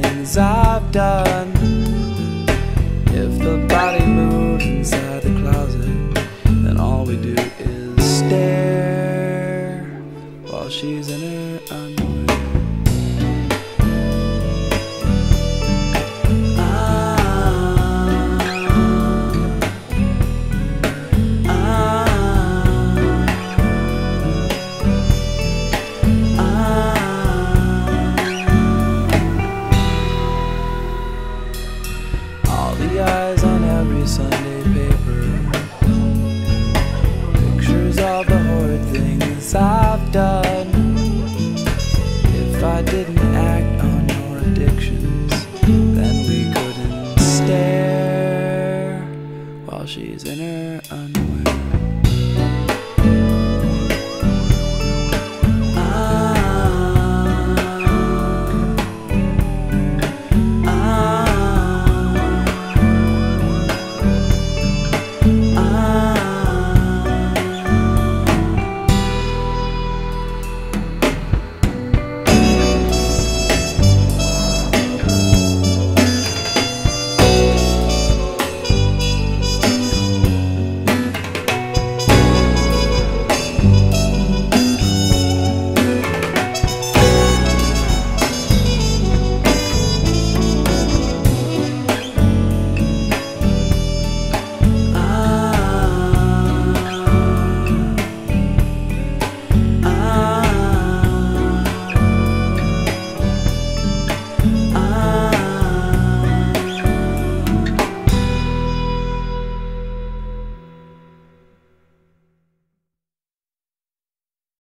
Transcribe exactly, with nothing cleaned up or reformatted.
things I've done. If the body moves inside the closet, then all we do is stare while she's in her underwear. The eyes on every Sunday paper, pictures of the horrid things I've done. If I didn't act on your addictions, then we couldn't stare while she's in her underwear.